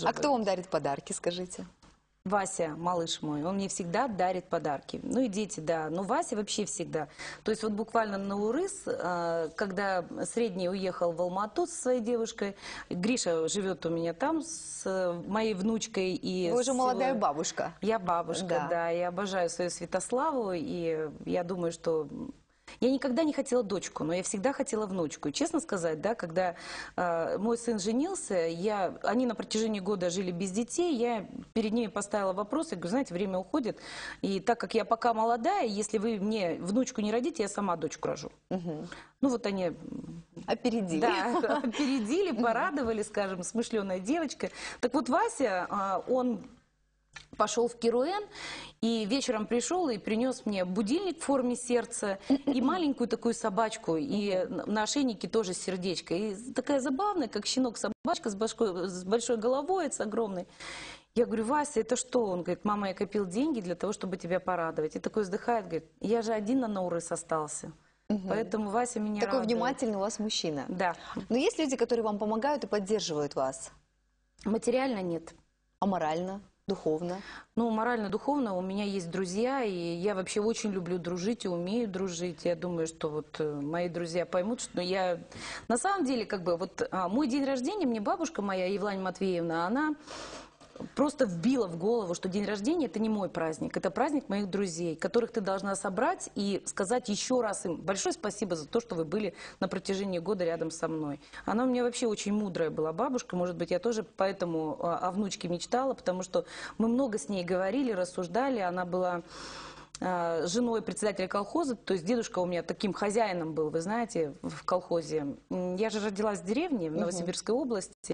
А кто вам дарит подарки, скажите? Вася, малыш мой, он мне всегда дарит подарки. Ну и дети, да. Но Вася вообще всегда. То есть вот буквально на Урыс, когда средний уехал в Алмату со своей девушкой, Гриша живет у меня там с моей внучкой. И Вы уже молодая бабушка. Я бабушка, да. Я обожаю свою Святославу, и я думаю, что... Я никогда не хотела дочку, но я всегда хотела внучку. И честно сказать, да, когда мой сын женился, они на протяжении года жили без детей, я перед ними поставила вопрос, я говорю, знаете, время уходит, и так как я пока молодая, если вы мне внучку не родите, я сама дочку рожу. Угу. Ну вот они... Опередили. Да, опередили, порадовали, скажем, смышленая девочка. Так вот Вася, он... пошел в Керуэн и вечером пришел и принес мне будильник в форме сердца и маленькую такую собачку, и на ошейнике тоже сердечко. И такая забавная, как щенок, собачка с большой головой, с огромной. Я говорю, Вася, это что? Он говорит, мама, я копил деньги для того, чтобы тебя порадовать. И такой вздыхает, говорит, я же один на Наурыз остался. Поэтому Вася меня Такой радует. внимательный у вас мужчина. Да. Но есть люди, которые вам помогают и поддерживают вас? Материально нет. А морально? Духовно? Ну, морально-духовно у меня есть друзья, и я вообще очень люблю дружить и умею дружить. Я думаю, что вот мои друзья поймут, что я... На самом деле, как бы, вот мой день рождения, мне бабушка моя, Евлания Матвеевна, она просто вбила в голову, что день рождения – это не мой праздник, это праздник моих друзей, которых ты должна собрать и сказать еще раз им большое спасибо за то, что вы были на протяжении года рядом со мной. Она у меня вообще очень мудрая была бабушка, может быть, я тоже поэтому о внучке мечтала, потому что мы много с ней говорили, рассуждали, она была женой председателя колхоза, то есть дедушка у меня таким хозяином был, вы знаете, в колхозе. Я же родилась в деревне, в Новосибирской области,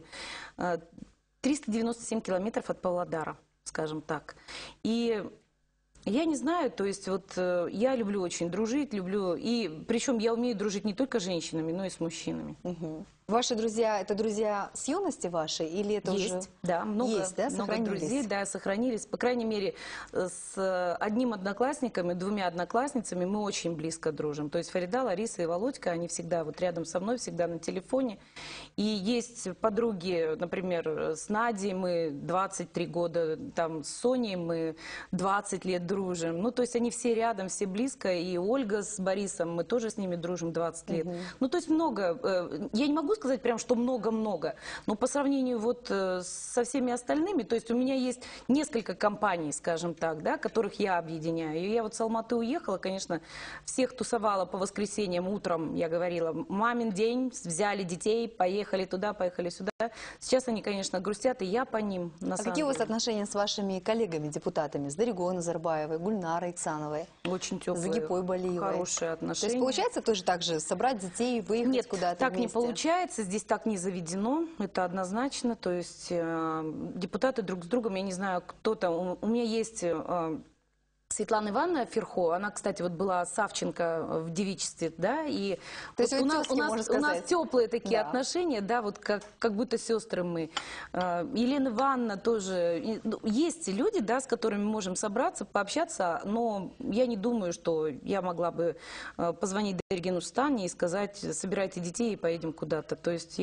397 километров от Павлодара, скажем так. И я не знаю, то есть вот я люблю очень дружить, люблю, и причем я умею дружить не только с женщинами, но и с мужчинами. Угу. Ваши друзья, это друзья с юности вашей или это есть, уже... да, много, есть, да, много друзей, да, сохранились. По крайней мере, с одним одноклассником и двумя одноклассницами мы очень близко дружим. То есть Фарида, Лариса и Володька, они всегда вот рядом со мной, всегда на телефоне. И есть подруги, например, с Надей мы 23 года, там с Соней мы 20 лет дружим. Ну, то есть они все рядом, все близко. И Ольга с Борисом, мы тоже с ними дружим 20 лет. Ну, то есть много. Я не могу сказать прям, что много-много, но по сравнению вот со всеми остальными, то есть у меня есть несколько компаний, скажем так, да, которых я объединяю. И я вот с Алматы уехала, конечно, всех тусовала по воскресеньям утром, я говорила, мамин день, взяли детей, поехали туда, поехали сюда. Сейчас они, конечно, грустят, и я по ним, на самом какие у вас деле. отношения с вашими коллегами-депутатами, с Даригой Назарбаевой, Гульнарой Иксановой? Очень теплые, Загипой Балиевой. хорошие отношения. То есть получается тоже так же собрать детей, выехать Нет, куда-то так вместе? не получается, здесь так не заведено, это однозначно, то есть депутаты друг с другом, я не знаю, кто там, у меня есть Светлана Ивановна Ферхо, она, кстати, вот была Савченко в девичестве, да, и то есть вот у нас теплые такие да. отношения, да, вот как будто сестры мы. Елена Ивановна тоже, есть люди, да, с которыми мы можем собраться, пообщаться, но я не думаю, что я могла бы позвонить Дариге Нурсултановне и сказать, собирайте детей и поедем куда-то, то есть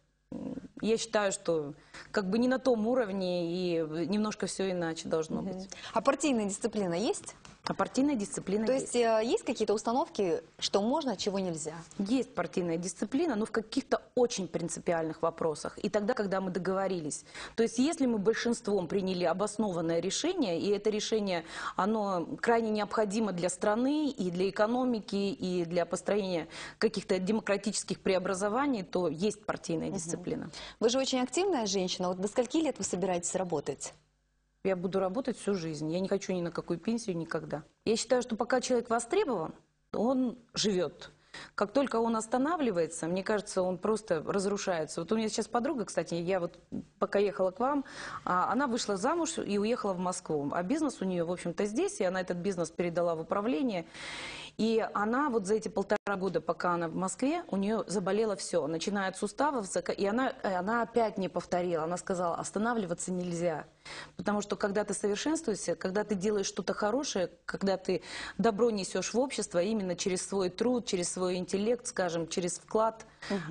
я считаю, что как бы не на том уровне и немножко все иначе должно быть. А партийная дисциплина есть? А партийная дисциплина То есть. есть есть какие-то установки, что можно, чего нельзя? Есть партийная дисциплина, но в каких-то очень принципиальных вопросах. И тогда, когда мы договорились. То есть если мы большинством приняли обоснованное решение, и это решение, оно крайне необходимо для страны, и для экономики, и для построения каких-то демократических преобразований, то есть партийная дисциплина. Вы же очень активная женщина. Вот до скольки лет вы собираетесь работать? Я буду работать всю жизнь. Я не хочу ни на какую пенсию никогда. Я считаю, что пока человек востребован, он живет. Как только он останавливается, мне кажется, он просто разрушается. Вот у меня сейчас подруга, кстати, я вот пока ехала к вам, она вышла замуж и уехала в Москву. А бизнес у нее, в общем-то, здесь, и она этот бизнес передала в управление. И она вот за эти 1,5 года, пока она в Москве, у нее заболело все, начиная от суставов, и она опять не повторила. Она сказала, останавливаться нельзя. Потому что когда ты совершенствуешься, когда ты делаешь что-то хорошее, когда ты добро несешь в общество именно через свой труд, через свой интеллект, скажем, через вклад,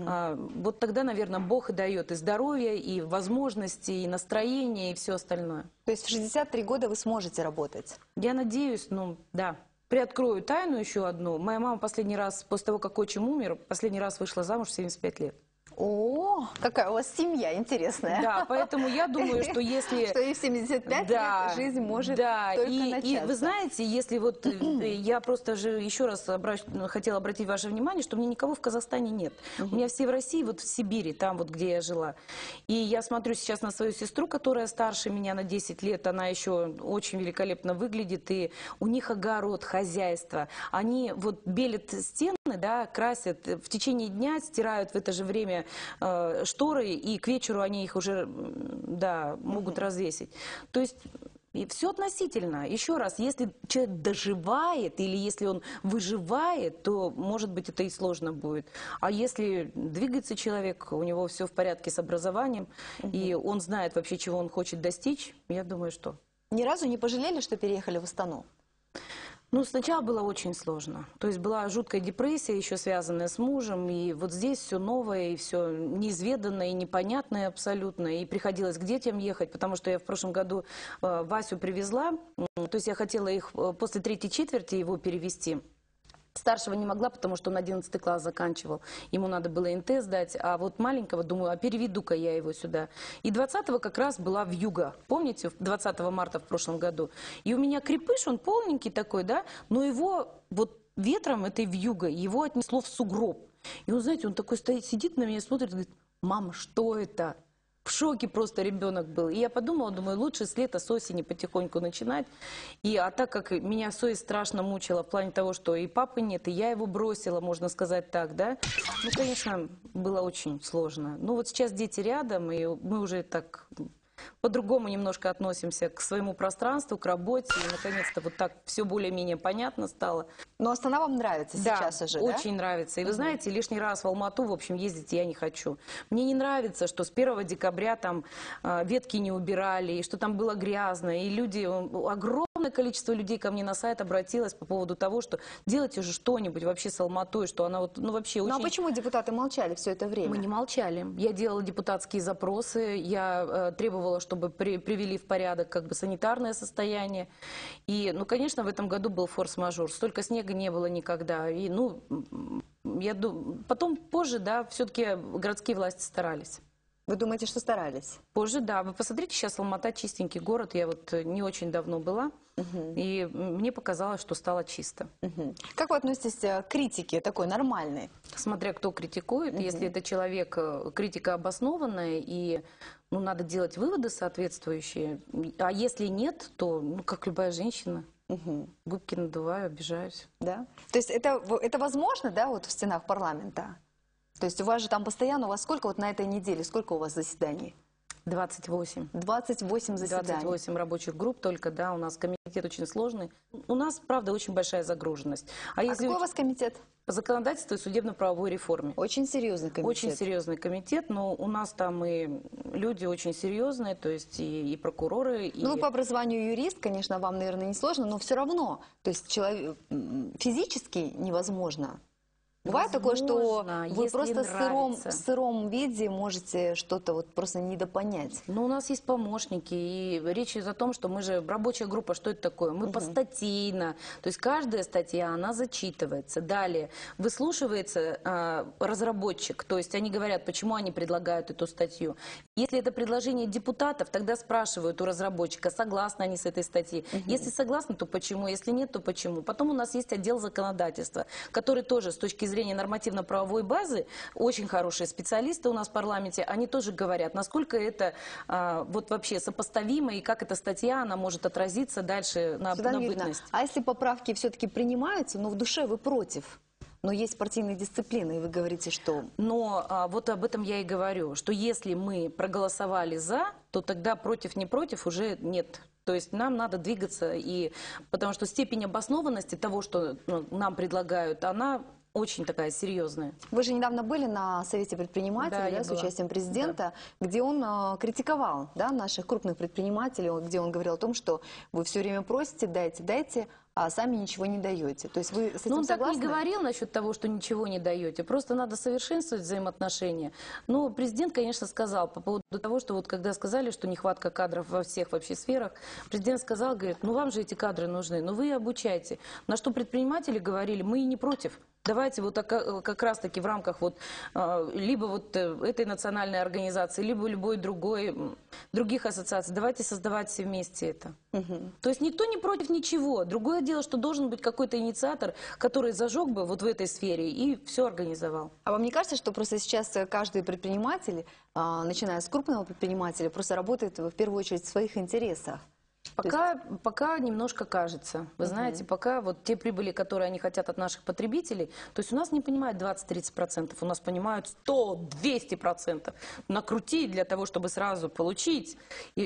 вот тогда, наверное, Бог и дает и здоровье, и возможности, и настроение, и все остальное. То есть в 63 года вы сможете работать? Я надеюсь, ну да. Приоткрою тайну еще одну. Моя мама последний раз, после того, как отчим умер, последний раз вышла замуж в 75 лет. О, какая у вас семья интересная. Да, поэтому я думаю, что если... Что и в 75 Да, лет жизнь может да, только и начаться. вы знаете, если вот я просто же еще раз хотела обратить ваше внимание, что мне никого в Казахстане нет. У меня все в России, вот в Сибири, там вот, где я жила. И я смотрю сейчас на свою сестру, которая старше меня на 10 лет, она еще очень великолепно выглядит, и у них огород, хозяйство. Они вот белят стены, да, красят, в течение дня стирают в это же время шторы, и к вечеру они их уже, да, могут развесить. То есть и все относительно. Еще раз, если человек доживает или если он выживает, то, может быть, это и сложно будет. А если двигается человек, у него все в порядке с образованием, и он знает вообще, чего он хочет достичь, я думаю, что... Ни разу не пожалели, что переехали в Астану? Ну, сначала было очень сложно. То есть была жуткая депрессия, еще связанная с мужем. И вот здесь все новое, и все неизведанное, и непонятное абсолютно. И приходилось к детям ехать, потому что я в прошлом году Васю привезла. То есть я хотела их после 3-й четверти его перевести. Старшего не могла, потому что он 11 класс заканчивал. Ему надо было НТ сдать. А вот маленького, думаю, а переведу-ка я его сюда. И 20-го как раз была вьюга. Помните, 20 марта в прошлом году. И у меня крепыш, он полненький такой, да, но его вот ветром этой вьюгой, его отнесло в сугроб. И он, знаете, он такой стоит, сидит на меня, смотрит, говорит, мама, что это? В шоке просто ребенок был. И я подумала, думаю, лучше с лета, с осени потихоньку начинать. А так как меня совесть страшно мучила в плане того, что и папы нет, и я его бросила, можно сказать так, да. Ну, конечно, было очень сложно. Но вот сейчас дети рядом, и мы уже так по-другому немножко относимся к своему пространству, к работе. И, наконец-то, вот так все более-менее понятно стало. Но Астана вам нравится сейчас уже, да? Очень нравится. И вы знаете, лишний раз в Алмату, в общем, ездить я не хочу. Мне не нравится, что с 1 декабря там ветки не убирали, и что там было грязно, и люди, огромное количество людей ко мне на сайт обратилось по поводу того, что делайте же что-нибудь вообще с Алматой, что она вот, ну вообще очень... Ну а почему депутаты молчали все это время? Мы не молчали. Я делала депутатские запросы, я требовала, чтобы привели в порядок как бы санитарное состояние. И, ну, конечно, в этом году был форс-мажор. Столько снега не было никогда. И, ну, я думаю, потом позже, да, все-таки городские власти старались. Вы думаете, что старались? Позже, да. Вы посмотрите, сейчас Алмата чистенький город. Я вот не очень давно была. И мне показалось, что стало чисто. Как вы относитесь к критике такой нормальной? Смотря кто критикует, если это человек, критика обоснованная, и ну, надо делать выводы соответствующие. А если нет, то, ну, как любая женщина, губки надуваю, обижаюсь. Да? То есть это возможно, да, вот в стенах парламента? То есть у вас же там постоянно, у вас сколько вот на этой неделе, сколько у вас заседаний? 28. 28 заседаний. 28 рабочих групп только, да, у нас комитет очень сложный. У нас, правда, очень большая загруженность. А какой у вас комитет? По законодательству и судебно-правовой реформе. Очень серьезный комитет. Очень серьезный комитет, но у нас там и люди очень серьезные, то есть и прокуроры. И... Ну, по образованию юрист, конечно, вам, наверное, не сложно, но все равно, то есть физически невозможно. Бывает такое, что вы просто в сыром виде можете что-то вот просто недопонять? Ну, у нас есть помощники, и речь идет о том, что мы же рабочая группа, что это такое? Мы постатейно, то есть каждая статья, она зачитывается. Далее выслушивается разработчик, то есть они говорят, почему они предлагают эту статью. Если это предложение депутатов, тогда спрашивают у разработчика, согласны они с этой статьей. Если согласны, то почему? Если нет, то почему? Потом у нас есть отдел законодательства, который тоже с точки зрения нормативно-правовой базы, очень хорошие специалисты у нас в парламенте, они тоже говорят, насколько это вот вообще сопоставимо и как эта статья, она может отразиться дальше на бытность. А если поправки все-таки принимаются, но в душе вы против? Но есть партийные дисциплины, и вы говорите, что... Но вот об этом я и говорю, что если мы проголосовали за, то тогда против, не против уже нет. То есть нам надо двигаться, потому что степень обоснованности того, что нам предлагают, она очень такая серьезная. Вы же недавно были на Совете предпринимателей, да, с участием президента, где он критиковал, да, наших крупных предпринимателей, где он говорил о том, что вы все время просите, дайте, а сами ничего не даете. То есть вы с этим он согласны? Так не говорил насчет того, что ничего не даете. Просто надо совершенствовать взаимоотношения. Но президент, конечно, сказал по поводу того, что вот когда сказали, что нехватка кадров во всех вообще сферах, президент сказал, говорит, ну вам же эти кадры нужны, ну вы обучайте. На что предприниматели говорили, мы и не против. Давайте вот как раз-таки в рамках вот, либо вот этой национальной организации, либо любой других ассоциаций, давайте создавать все вместе это. То есть никто не против ничего. Другое дело, что должен быть какой-то инициатор, который зажег бы вот в этой сфере и все организовал. А вам не кажется, что просто сейчас каждый предприниматель, начиная с крупного предпринимателя, просто работает в первую очередь в своих интересах? Пока немножко кажется. Вы знаете, пока вот те прибыли, которые они хотят от наших потребителей, то есть у нас не понимают 20-30%, у нас понимают 100-200%. Накрутить для того, чтобы сразу получить.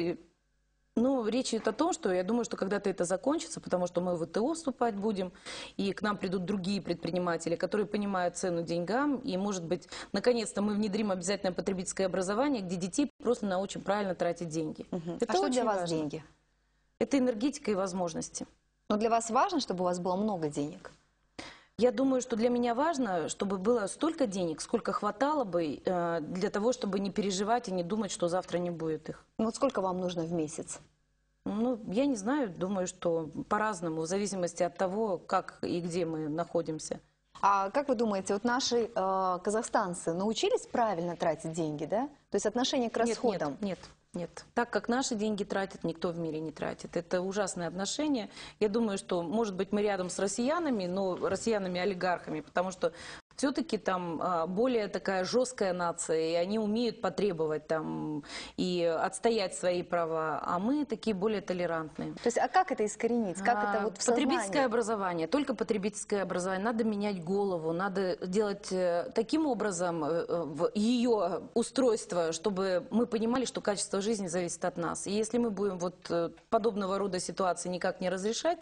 Ну, речь идет о том, что я думаю, что когда-то это закончится, потому что мы в ВТО вступать будем, и к нам придут другие предприниматели, которые понимают цену деньгам, и, может быть, наконец-то мы внедрим обязательное потребительское образование, где детей просто научим правильно тратить деньги. Это что для вас важно. Деньги? Это энергетика и возможности. Но для вас важно, чтобы у вас было много денег? Я думаю, что для меня важно, чтобы было столько денег, сколько хватало бы для того, чтобы не переживать и не думать, что завтра не будет их. Ну вот сколько вам нужно в месяц? Ну, я не знаю, думаю, что по-разному, в зависимости от того, как и где мы находимся. А как вы думаете, вот наши казахстанцы научились правильно тратить деньги, да? То есть отношение к расходам? Нет. Так как наши деньги тратят, никто в мире не тратит. Это ужасное отношение. Я думаю, что, может быть, мы рядом с россиянами, но россиянами-олигархами, потому что все-таки там более такая жесткая нация, и они умеют потребовать там и отстоять свои права, а мы такие более толерантные. То есть, а как это искоренить? Как это вот в потребительское образование, только потребительское образование. Надо менять голову, надо делать таким образом ее устройство, чтобы мы понимали, что качество жизни зависит от нас. И если мы будем вот подобного рода ситуации никак не разрешать,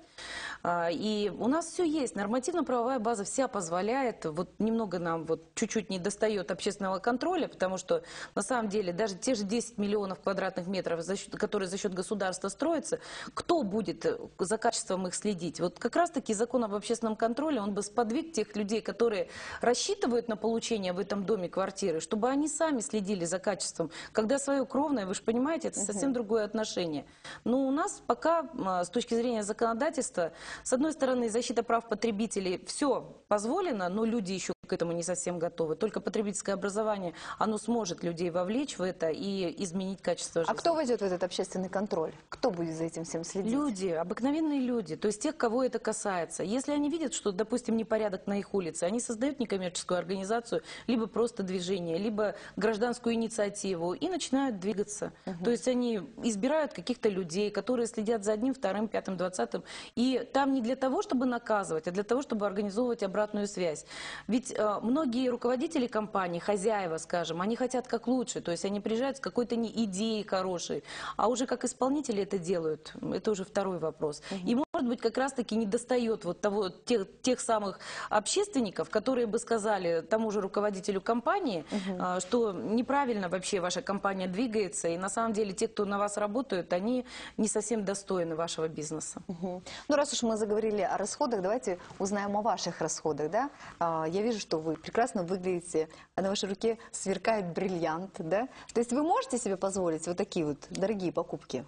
и у нас все есть, нормативно-правовая база вся позволяет, вот немного нам вот чуть-чуть не достает общественного контроля, потому что на самом деле даже те же 10 миллионов квадратных метров, которые за счет государства строятся, кто будет за качеством их следить? Вот как раз-таки закон об общественном контроле, он бы сподвиг тех людей, которые рассчитывают на получение в этом доме квартиры, чтобы они сами следили за качеством. Когда свое кровное, вы же понимаете, это совсем другое отношение. Но у нас пока с точки зрения законодательства, с одной стороны, защита прав потребителей, все позволено, но люди еще к этому не совсем готовы. Только потребительское образование, оно сможет людей вовлечь в это и изменить качество жизни. А кто войдет в этот общественный контроль? Кто будет за этим всем следить? Люди, обыкновенные люди, то есть тех, кого это касается. Если они видят, что, допустим, непорядок на их улице, они создают некоммерческую организацию, либо просто движение, либо гражданскую инициативу и начинают двигаться. То есть они избирают каких-то людей, которые следят за одним, вторым, пятым, 20-м. И там не для того, чтобы наказывать, а для того, чтобы организовывать обратную связь. Ведь многие руководители компаний, хозяева, скажем, они хотят как лучше, то есть они приезжают с какой-то не идеей хорошей, а уже как исполнители это делают, это уже второй вопрос. И может быть как раз-таки не достает вот тех самых общественников, которые бы сказали тому же руководителю компании, что неправильно вообще ваша компания двигается, и на самом деле те, кто на вас работают, они не совсем достойны вашего бизнеса. Ну, раз уж мы заговорили о расходах, давайте узнаем о ваших расходах, да? Я вижу, что вы прекрасно выглядите, а на вашей руке сверкает бриллиант, да? То есть вы можете себе позволить вот такие вот дорогие покупки?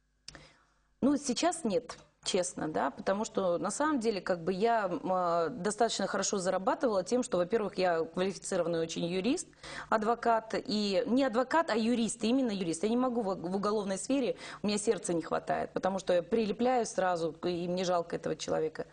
Ну, сейчас нет. Честно, да, потому что на самом деле как бы я достаточно хорошо зарабатывала тем, что, во-первых, я квалифицированный очень юрист, адвокат, и не адвокат, а юрист, именно юрист. Я не могу в уголовной сфере, у меня сердца не хватает, потому что я прилепляю сразу, и мне жалко этого человека.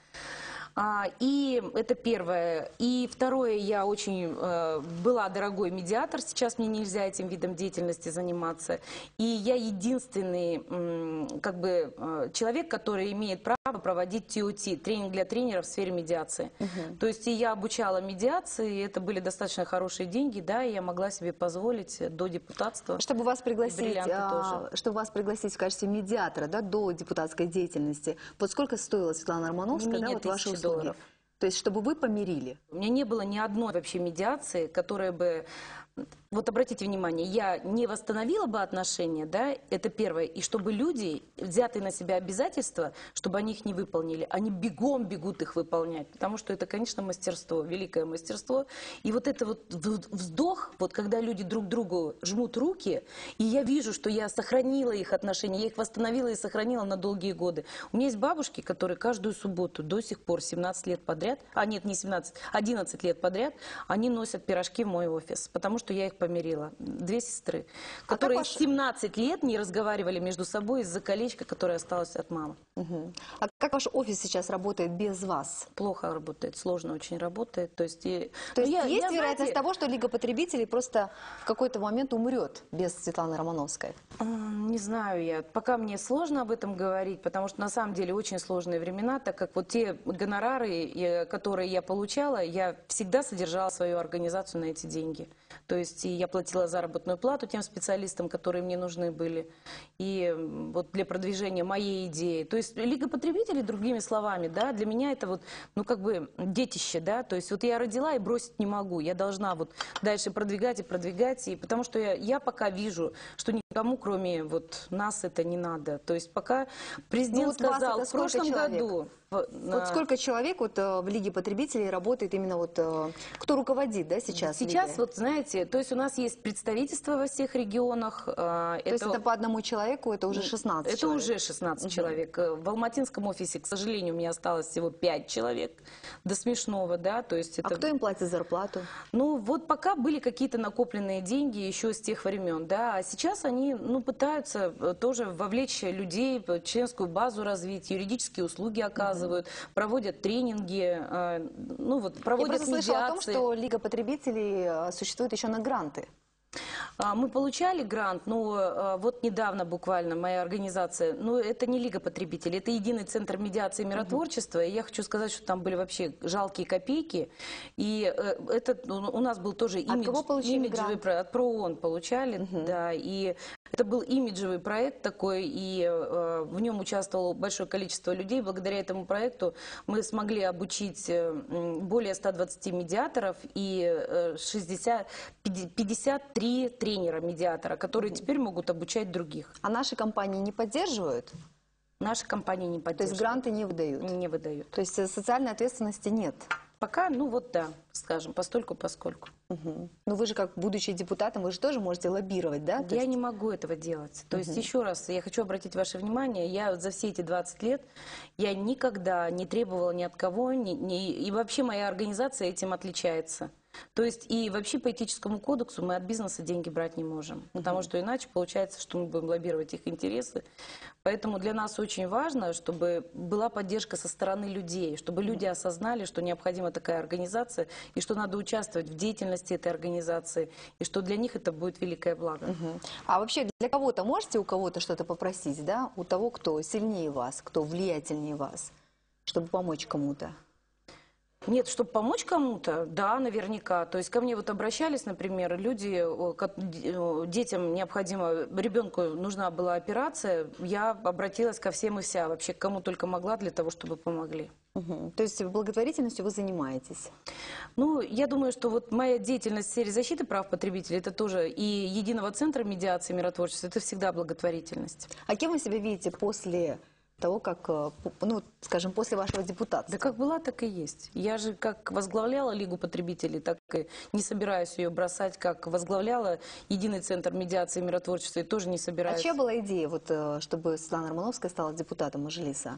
И это первое. И второе, я очень была дорогой медиатор, сейчас мне нельзя этим видом деятельности заниматься. И я единственный как бы человек, который имеет право право проводить TOT, тренинг для тренеров в сфере медиации. То есть и я обучала медиации, и это были достаточно хорошие деньги, да, и я могла себе позволить до депутатства. Чтобы вас пригласить, тоже. чтобы вас пригласить в качестве медиатора, да, до депутатской деятельности, вот сколько стоила Светлана Романовская, да, вот ваши услуги? $1000. То есть, чтобы вы помирили? У меня не было ни одной вообще медиации, которая бы... Вот обратите внимание, я не восстановила бы отношения, да, это первое, и чтобы люди, взятые на себя обязательства, чтобы они их не выполнили, они бегом бегут их выполнять, потому что это, конечно, мастерство, великое мастерство. И вот это вот вздох, вот когда люди друг другу жмут руки, и я вижу, что я сохранила их отношения, я их восстановила и сохранила на долгие годы. У меня есть бабушки, которые каждую субботу до сих пор 17 лет подряд, а нет, не 17, 11 лет подряд, они носят пирожки в мой офис, потому что я их помирила. Две сестры, которые 17 лет не разговаривали между собой из-за колечка, которое осталось от мамы. А как ваш офис сейчас работает без вас? Плохо работает, сложно очень работает. То есть есть вероятность того, что Лига потребителей просто в какой-то момент умрет без Светланы Романовской? Не знаю я. Пока мне сложно об этом говорить, потому что на самом деле очень сложные времена, так как вот те гонорары, которые я получала, я всегда содержала свою организацию на эти деньги. То есть и я платила заработную плату тем специалистам, которые мне нужны были, и вот для продвижения моей идеи. То есть Лига потребителей, другими словами, да, для меня это вот, ну как бы детище, да, то есть вот я родила и бросить не могу, я должна вот дальше продвигать и продвигать, и потому что я пока вижу, что никому, кроме вот нас, это не надо. То есть пока президент сказал в прошлом году... Вот сколько человек вот в Лиге потребителей работает именно вот, кто руководит, да, сейчас? Сейчас вот, знаете, то есть у нас есть представительство во всех регионах. То есть это по одному человеку, это уже 16 человек? Это уже 16 человек. В Алматинском офисе, к сожалению, у меня осталось всего 5 человек. До смешного, да. То есть это... А кто им платит зарплату? Ну, вот пока были какие-то накопленные деньги еще с тех времен, да. А сейчас они, ну, пытаются тоже вовлечь людей, членскую базу развить, юридические услуги оказывать. Проводят тренинги, ну вот проводят медиации. Я просто слышала о том, что Лига потребителей существует еще на гранты. Мы получали грант, но вот недавно буквально моя организация, ну это не Лига потребителей, это Единый центр медиации и миротворчества, и я хочу сказать, что там были вообще жалкие копейки, и это у нас был тоже имиджевый проект, от ПРООН получали, да, и это был имиджевый проект такой, и в нем участвовало большое количество людей. Благодаря этому проекту мы смогли обучить более 120 медиаторов и 53 тренера-медиатора, которые теперь могут обучать других. А наши компании не поддерживают? Наши компании не поддерживают. То есть гранты не выдают? Не выдают. То есть социальной ответственности нет? Пока, ну вот да, скажем, постольку-поскольку. Ну вы же, как будучи депутатом, вы же тоже можете лоббировать, да? Я не могу этого делать. То есть еще раз, я хочу обратить ваше внимание, я за все эти 20 лет, я никогда не требовала ни от кого, и вообще моя организация этим отличается. То есть и вообще по этическому кодексу мы от бизнеса деньги брать не можем, потому что иначе получается, что мы будем лоббировать их интересы. Поэтому для нас очень важно, чтобы была поддержка со стороны людей, чтобы люди осознали, что необходима такая организация, и что надо участвовать в деятельности этой организации, и что для них это будет великое благо. А вообще для кого-то можете у кого-то что-то попросить, да? У того, кто сильнее вас, кто влиятельнее вас, чтобы помочь кому-то? Нет, чтобы помочь кому-то, да, наверняка. То есть ко мне вот обращались, например, люди, детям необходимо, ребенку нужна была операция, я обратилась ко всем и вся, вообще к кому только могла для того, чтобы помогли. То есть благотворительностью вы занимаетесь? Ну, я думаю, что вот моя деятельность в сфере защиты прав потребителей, это тоже и Единого центра медиации и миротворчества, это всегда благотворительность. А кем вы себя видите после того, как, ну, скажем, после вашего депутатства? Да как была, так и есть. Я же как возглавляла Лигу потребителей, так и не собираюсь ее бросать, как возглавляла Единый центр медиации и миротворчества, и тоже не собираюсь. А чья была идея, вот, чтобы Светлана Романовская стала депутатом Мажилиса?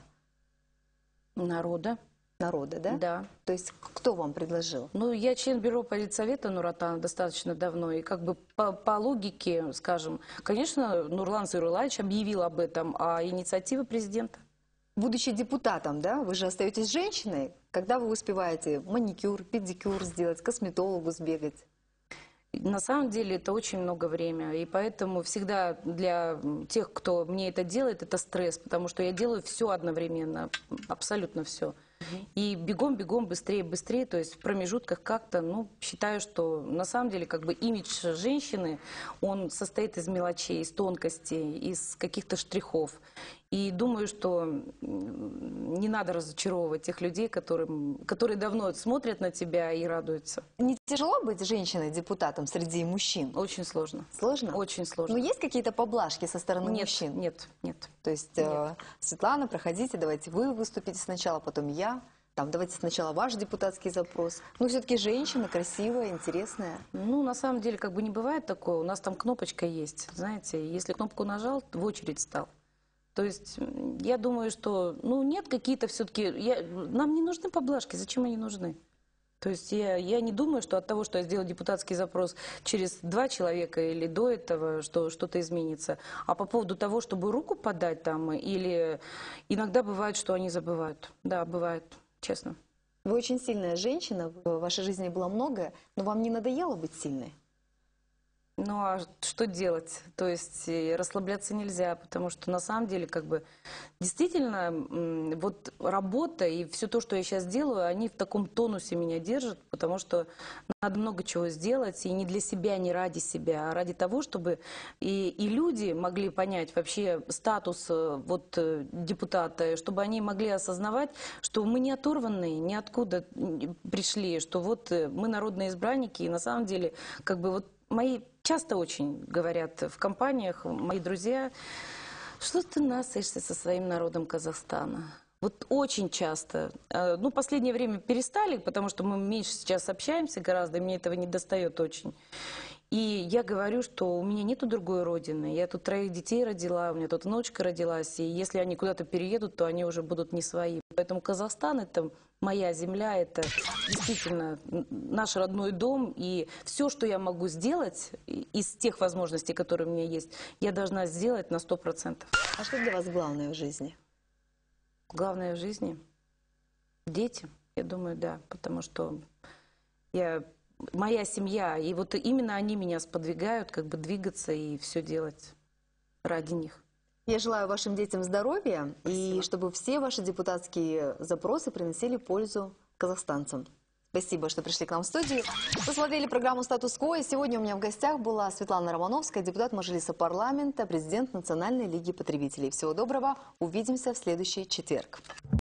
Народа. Народа, да? Да. То есть кто вам предложил? Ну, я член бюро политсовета Нуратана достаточно давно, и как бы по логике, скажем, конечно, Нурлан Зайроллаевич объявил об этом, а инициатива президента. Будучи депутатом, да, вы же остаетесь женщиной, когда вы успеваете маникюр, педикюр сделать, к косметологу сбегать? На самом деле это очень много времени, и поэтому всегда для тех, кто мне это делает, это стресс, потому что я делаю все одновременно, абсолютно все. И бегом-бегом, быстрее, то есть в промежутках как-то, ну, считаю, что на самом деле как бы имидж женщины, он состоит из мелочей, из тонкостей, из каких-то штрихов. И думаю, что не надо разочаровывать тех людей, которые давно смотрят на тебя и радуются. Не тяжело быть женщиной-депутатом среди мужчин? Очень сложно. Сложно? Очень сложно. Но есть какие-то поблажки со стороны Нет, мужчин? нет. То есть, Нет. Светлана, проходите, давайте вы выступите сначала, потом я. Там, давайте сначала ваш депутатский запрос. Ну, все-таки женщина красивая, интересная. Ну, на самом деле, как бы не бывает такое. У нас там кнопочка есть, знаете. Если кнопку нажал, в очередь стал. То есть, я думаю, что, ну, нет какие-то все-таки... Нам не нужны поблажки. Зачем они нужны? То есть, я не думаю, что от того, что я сделаю депутатский запрос через 2 человека или до этого, что что-то изменится. А по поводу того, чтобы руку подать там, или иногда бывает, что они забывают. Да, бывает, честно. Вы очень сильная женщина, в вашей жизни было многое, но вам не надоело быть сильной? Ну, а что делать? То есть расслабляться нельзя, потому что на самом деле, как бы, действительно, вот работа и все то, что я сейчас делаю, они в таком тонусе меня держат, потому что надо много чего сделать, и не для себя, не ради себя, а ради того, чтобы и люди могли понять вообще статус вот депутата, чтобы они могли осознавать, что мы не оторванные, ниоткуда пришли, что вот мы народные избранники, и на самом деле, как бы, вот мои часто очень говорят в компаниях, мои друзья, что ты насаешься со своим народом Казахстана. Вот очень часто. Ну, последнее время перестали, потому что мы меньше сейчас общаемся гораздо, и мне этого не достает очень. И я говорю, что у меня нету другой родины. Я тут 3 детей родила, у меня тут внучка родилась, и если они куда-то переедут, то они уже будут не свои. Поэтому Казахстан — это моя земля, это действительно наш родной дом, и все, что я могу сделать из тех возможностей, которые у меня есть, я должна сделать на 100%. А что для вас главное в жизни? Главное в жизни — дети, я думаю, да, потому что моя семья, и вот именно они меня сподвигают как бы двигаться и все делать ради них. Я желаю вашим детям здоровья, Спасибо. и чтобы все ваши депутатские запросы приносили пользу казахстанцам. Спасибо, что пришли к нам в студию. Вы смотрели программу «Статус-кво», и сегодня у меня в гостях была Светлана Романовская, депутат Мажилиса парламента, президент Национальной лиги потребителей. Всего доброго, увидимся в следующий четверг.